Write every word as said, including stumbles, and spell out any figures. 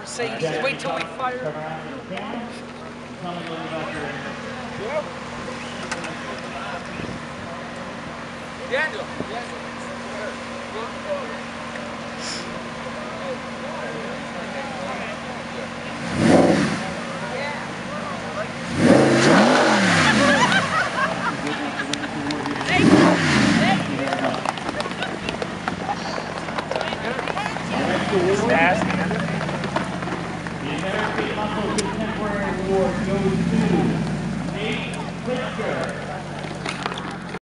say, wait till we fire. Yep. D'Angelo. It's nasty. The American Muscle Contemporary Award goes to Nate Pritzker.